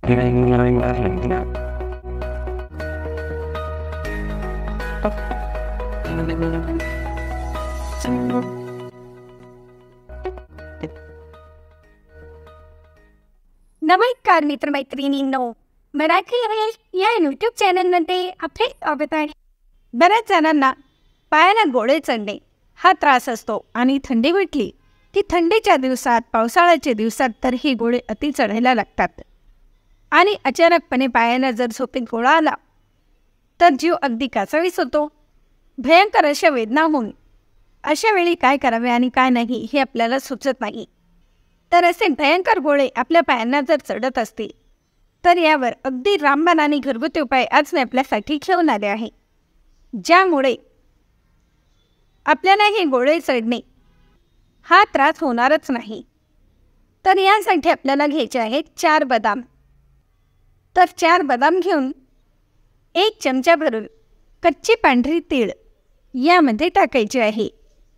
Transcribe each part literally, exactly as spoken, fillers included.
नमस्कार मित्रमैत्रिणींनो, मराठी रमेश या यूट्यूब चॅनलमध्ये आपले स्वागत आहे. बऱ्याच जणांना पायाला गोळे चढणे हा त्रास असतो आणि थंडी म्हटली की थंडीच्या दिवसात, पावसाळ्याच्या दिवसात तर ही गोळे अति चढायला लागतात आणि अचानकपणे पायाला जर झोपेत गोळा आला तर जीव अगदी कासावीस होतो. भयंकर अशा वेदना होऊन अशा वेळी काय करावे आणि काय नाही हे आपल्याला सुचत नाही. तर असे भयंकर गोळे आपल्या पायांना जर चढत असतील तर यावर अगदी रामबाण आणि घरगुती उपाय आज मी आपल्यासाठी घेऊन आले आहे, ज्यामुळे आपल्याला हे गोळे चढणे हा त्रास होणारच नाही. तर यासाठी आपल्याला घ्यायचे आहेत चार बदाम. तर चार बदाम घेऊन एक चमचा भरून कच्ची पांढरी तीळ यामध्ये टाकायची आहे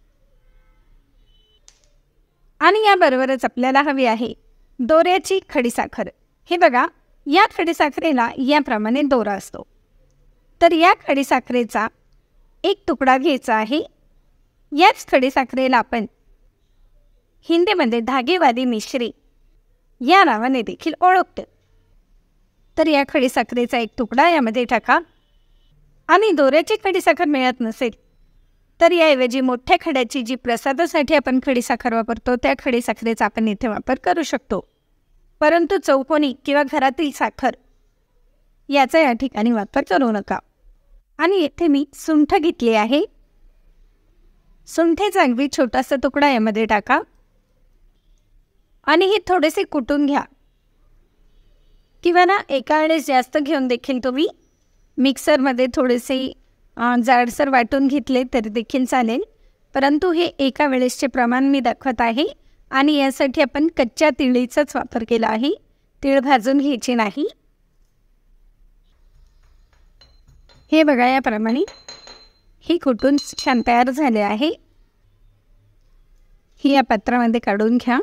आणि याबरोबरच आपल्याला हवी आहे दोऱ्याची खडीसाखर. हे बघा, या खडीसाखरेला याप्रमाणे दोरा असतो. तर या खडीसाखरेचा एक तुकडा घ्यायचा आहे. याच खडीसाखरेला आपण हिंदीमध्ये धागेवाली मिश्री या नावाने देखील ओळखतो. तर या खडीसाखरेचा एक तुकडा यामध्ये टाका आणि दोऱ्याची खडीसाखर मिळत नसेल तर याऐवजी मोठ्या खड्याची जी प्रसादासाठी आपण खडीसाखर वापरतो त्या खडीसाखरेचा आपण इथे वापर करू शकतो. परंतु चौकोनी किंवा घरातील साखर याचा या ठिकाणी वापर करू नका. आणि येथे मी सुंठ घेतली आहे. सुंठेचा अगदी छोटासा तुकडा यामध्ये टाका आणि हे थोडेसे कुटून घ्या किंवा ना एका वेळेस जास्त घेऊन देखील तुम्ही मिक्सरमध्ये थोडेसे जाडसर वाटून घेतले तरी देखील चालेल. परंतु हे एका वेळेसचे प्रमाण मी दाखवत आहे आणि यासाठी आपण कच्च्या तिळीचाच वापर केला आहे. तीळ भाजून घ्यायची नाही. हे बघा, याप्रमाणे ही कुटून छान तयार झाले आहे. ही या पात्रामध्ये काढून घ्या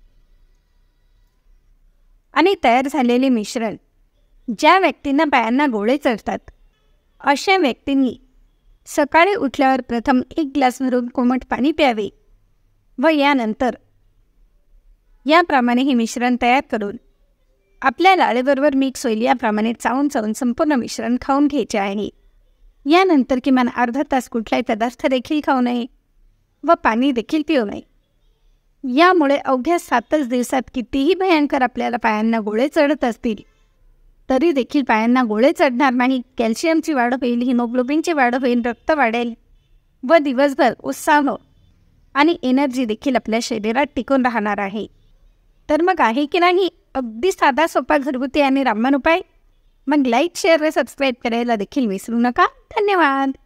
आणि तयार झालेले मिश्रण ज्या व्यक्तींना पायांना गोळे चढतात अशा व्यक्तींनी सकाळी उठल्यावर प्रथम एक ग्लास भरून कोमट पाणी प्यावे व यानंतर याप्रमाणे हे मिश्रण तयार करून आपल्या लाळेबरोबर मिक्स होईल याप्रमाणे चावून चावून संपूर्ण मिश्रण खाऊन घ्यायचे आहे. यानंतर किमान अर्धा तास कुठलाही पदार्थ देखील खाऊ नये व पाणी देखील पिऊ नये. यामुळे अवघ्या सातच दिवसात कितीही भयंकर आपल्याला पायांना गोळे चढत असतील तरी देखील पायांना गोळे चढणार नाही. कॅल्शियमची वाढ होईल, हिमोग्लोबिनची वाढ होईल, रक्त वाढेल व दिवसभर उत्साह आणि एनर्जी देखील आपल्या शरीरात टिकून राहणार आहे. तर मग आहे की नाही अगदी साधा सोपा घरगुती आणि रामबाण उपाय? मग लाईक, शेअर व सबस्क्राईब करायला देखील विसरू नका. धन्यवाद.